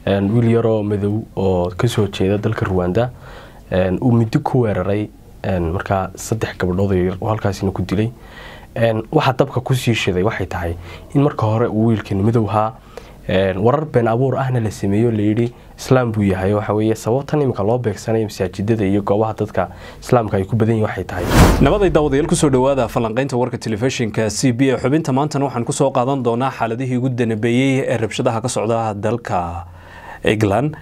wiil yaro madow oo ka soo jeeda dalka Rwanda uu mid ku weeraray marka 3 gabdhood oo halkaasina ku dilay waxa dabka ku sii shiday waxay tahay in marka hore uu wiilkan madowha warar been abuur ahna la sameeyo leeyri islaam buu yahay waxa weeye sababtan imika loo beegsanay masaajidada iyo goobaha dadka islaamka ay ku badan yihiin waxay tahay nabaday daawadayaal ku soo dhawaada falanqaynta warka telefishinka CB xubinta maanta waxaan ku soo qaadan doonaa xaaladihii ugu danbeeyay ee rabshadaha ka socda dalka England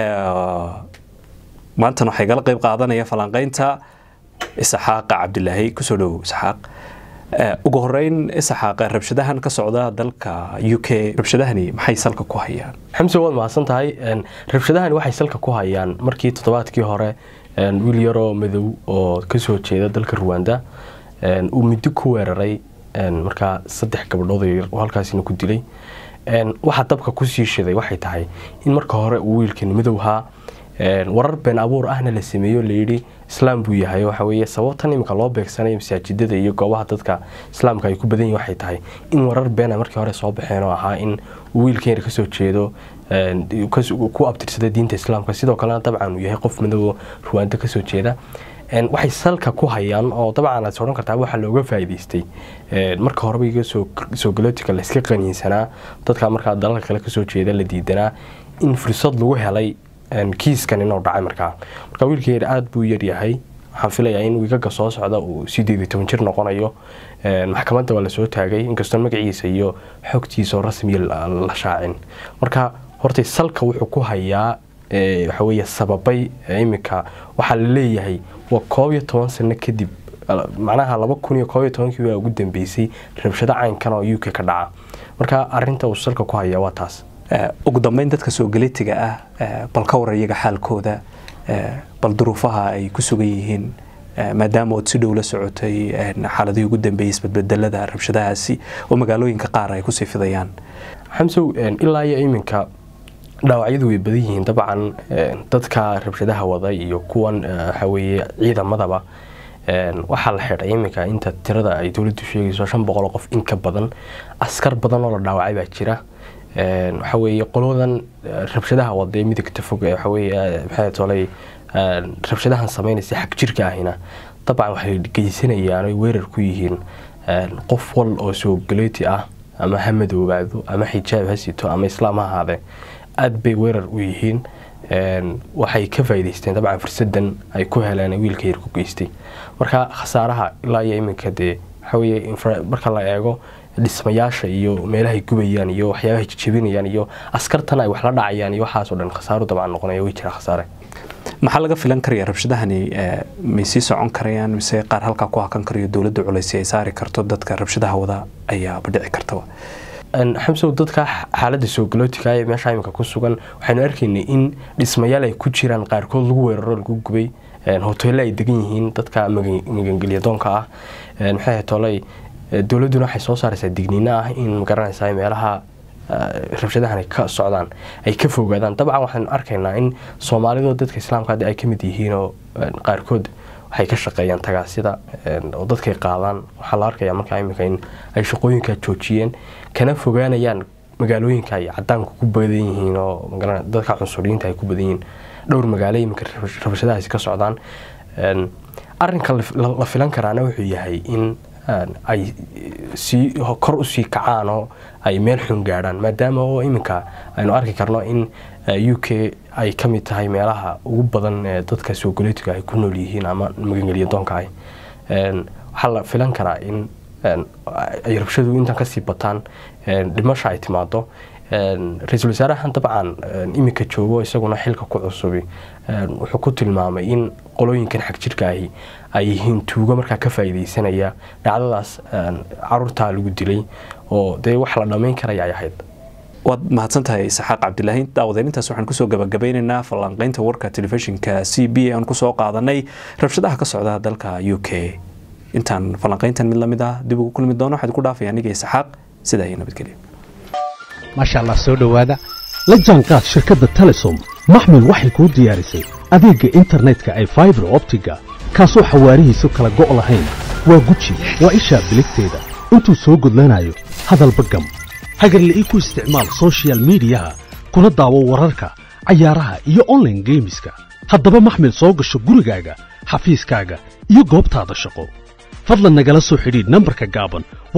maanta waxay gal qayb qaadanaya falanqaynta Isxaaq Cabdilaahi ku soo dhaw Isxaaq ugu horeyn Isxaaq rabshadahan ka socda dalka UK rabshadahani maxay salka ku hayaan xamse wad maasan tahay rabshadahani waxay salka ku hayaan markii toddobaadkii hore wiil yaro madow oo ka soo jeeda dalka Rwanda uu mid ku weeraray marka 3 gabdhood oo halkaasina ku dilay waxa dabka ku sii shiday waxay tahay in marka hore uu wiilkan madowha warar been abuur ahna la sameeyo leeyri islaam buu yahay waxa weeye sababtan imika loo beegsanay masaajidada iyo goobaha dadka islaamka ay ku badan yihiin waxay tahay in warar been markii hore soo baxeen oo ahaa in wiilkan ka soo jeedo ku abtirsaday diinta islaamka sidoo kale dabcan uu yahay qof madow Rwanda ka soo jeeda waxay salka ku hayaan oo dabcan aad soo kartaa waxa looga faa'iideystay marka hore iga soo galootika la iska qaniinsanaa dadka marka dalalka kale ka soo jeeda la diidanaa in fursad lagu helay kiiskan inuu dhacay marka wiilkii aad buu yar yahay waxaan filayaa in wiigaga soo socda uu 18 jir noqonayo maxkamadda waa la soo taagay inkastoo magaciisa iyo xogtiisa rasmi la shaacin marka hortay salka wuxuu ku hayaa waxa weeye sababay imika waxa la leeyahay waa 12 sano kadib macnaha 2011 waa ugu dambeysay rabshado caynkan oo UK ka dhaca marka arinta uu salka ku hayaa waa taas ugu dambeyn dadka soo galitiga ah bal ka warayaga xaalkooda bal duruufaha ay ku sugan yihiin maadaama oo si dhow la socotay xaaladii ugu dambeeyay isbeddelada rabshadahaasi oo magaalooyinka qaar ay ku sii fidayaan xamsow ilaa iyo iminka dhaawacyadu way badan yihiin dabcan dadka rabshadaha wada iyo kuwan waxa weeye ciidamadaba waxa la xidhay iminka inta tirada ay dawladdu sheegayso 500 qof in ka badan askar badan oo la dhaawacay baa jira waxa weeye qolodan rabshadaha wada midagta fog waxa weeye maxay tolay rabshadahan sameynaysa xaq jirka ahina dabcan waxay geysanayaan ay weerar ku yihiin qof wal oo soo galeeti ah ama hamadoobaado ama xijaab hasito ama islaam ahaade aad bay weerar u yihiin waxay ka faa'iideysteen dabcan fursadan ay ku heleen wiilka yar ku geystay marka khasaaraha ilaa iyo iminka waxa weeye marka la eego dhismayaasha iyo meelaha gubayaan iyo waxyaabaha jijibinayaan iyo askartan ay wax la dhacayaan iyo waxaas oo dhan khasaaro dabcan noqonaya way jira khasaare maxaa laga filan karayaa rabshadahani ma sii socon karayaan mise qaar halka ku hakan karayo dawladda culays ay saari karto dadka rabshadaha wada ayaa badhici karta xamsow dadka xaaladda soo galootika ee meesha imika ku sugan waxaynu arkaynay in dhismayaal ay ku jiraan qaarkood lagu weeraro lagu gubay hoteelada ay degan yihiin dadka magangeliya doonka ah maxay tolay dawladuna waxay soo saaraysaa digniino ah in garanaysaa meelaha rabshadahan ka socdaan ay ka fogaadaan dabcan waxaan arkaynaa in Soomaalidu dadka islaamka ay ka mid yihiin oo qaarkood waxay ka shaqeeyaan tagaasida oo dadka qaadaan waxa la arkayaa marka imika in ay shaqooyinka joojiyeen kana fogaanayaan magaalooyinka ay cadaanku ku badan yihiin oo magaranaysaa dadka cunsuriyiinta ay ku badan yihiin dhowr magaalo imika rabshadahaas ka socdaan arrinka la filan karaana wuxuu yahay in ay si kor u sii kacaan oo ay meel xun gaaraan maadaama oo iminka aynu arki karno in UK ay ka mid tahay meelaha ugu badan ee dadka soo galootiga ay ku nool yihiin ama magangeliya doonka ay waxa la filan karaa in ay rabshadu intan ka sii bataan dhimasho ay timaado ra'iisul wasaaraha dabcan iminka joogo isaguna xilka ku cusub wuxuu ku tilmaamay in qolooyinkan xaq jirka ay yihiin tuugo marka ka faa'iideysanaya dhacdadaas carruurta lagu dilay oo wax la dhameyn karay ay ahayd wad mahadsantahay Isxaaq Cabdilaahi daawadeenintaas waxaan ku soo gabagabaynaynaa falanqaynta warka telefishinka CB aan ku soo qaadanay rabshadaha ka socda dalka UK intaan falanqayntan mid lamid ah dib ugu kulmi doono waxaad ku dhaafayaan aniga Isxaaq sida ay nabadgelyo ما شاء الله سو دhowaada la jaanqaad shirkadda Telesom maxmil waxay ku diyaarisay adeega internetka ay fiber optiga kaasoo xawaarihiisu kala go' lahayn waa guji waa isha biligteeda intuu soo gudlanayo hadalba gam hagarle ku isticmaal social media kuna daawo wararka cayaaraha iyo online gameska haddaba maxmil soo gasho gurigaaga xafiiskaaga iyo goobtaada shaqo fadlan nagala soo xidhiidh nambarka gaaban